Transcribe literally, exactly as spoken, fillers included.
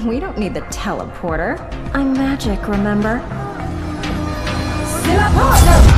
We don't need the teleporter. I'm magic, remember? C'est la porte!